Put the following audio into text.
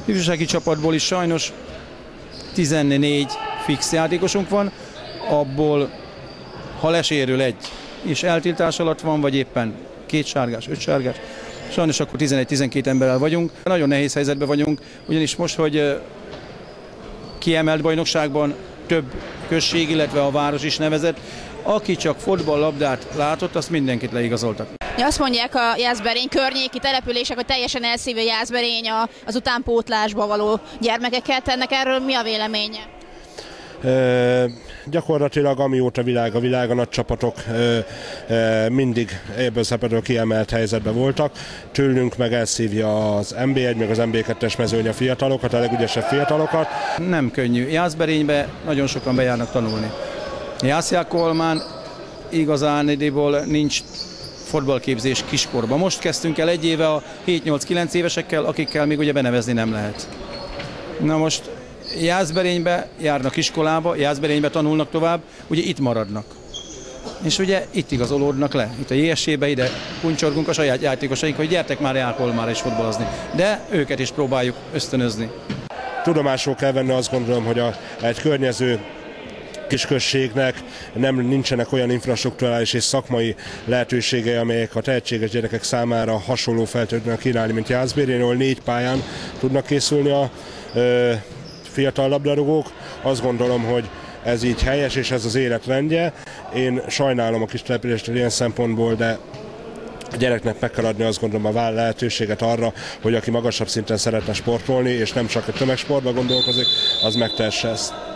Ifjúsági csapatból is sajnos 14 fix játékosunk van, abból ha lesérül egy, és eltiltás alatt van, vagy éppen 2 sárgás, 5 sárgás, sajnos akkor 11-12 emberrel vagyunk. Nagyon nehéz helyzetben vagyunk, ugyanis most, hogy kiemelt bajnokságban több község, illetve a város is nevezett, aki csak fotballabdát látott, azt mindenkit leigazoltak. Azt mondják a Jászberény környéki települések, hogy teljesen elszívja Jászberény az utánpótlásba való gyermekeket. Ennek erről mi a véleménye? Gyakorlatilag amióta a világ, a nagy csapatok mindig ebből szempontból kiemelt helyzetben voltak. Tőlünk meg elszívja az NB1, meg az NB2-es mezőny a fiatalokat, a legügyesebb fiatalokat. Nem könnyű. Jászberénybe nagyon sokan bejárnak tanulni. Jászjákolmán igazándiból nincs fotballképzés kiskorban. Most kezdtünk el egy éve a 7-8-9 évesekkel, akikkel még ugye benevezni nem lehet. Na most Jászberénybe járnak iskolába, Jászberénybe tanulnak tovább, ugye itt maradnak. És ugye itt igazolódnak le. Itt a JSC-be ide kuncsorgunk a saját játékosaink, hogy gyertek már Jászkolmára is fotballozni. De őket is próbáljuk ösztönözni. Tudomásul kell venni, azt gondolom, hogy egy környező kisközségnek nincsenek olyan infrastrukturális és szakmai lehetőségei, amelyek a tehetséges gyerekek számára hasonló feltétlenül kínálni, mint Jászberényen, ahol 4 pályán tudnak készülni a fiatal labdarúgók. Azt gondolom, hogy ez így helyes, és ez az életrendje. Én sajnálom a kis települést ilyen szempontból, de a gyereknek meg kell adni, azt gondolom, a lehetőséget arra, hogy aki magasabb szinten szeretne sportolni, és nem csak a tömegsportba gondolkozik, az megtehesse ezt.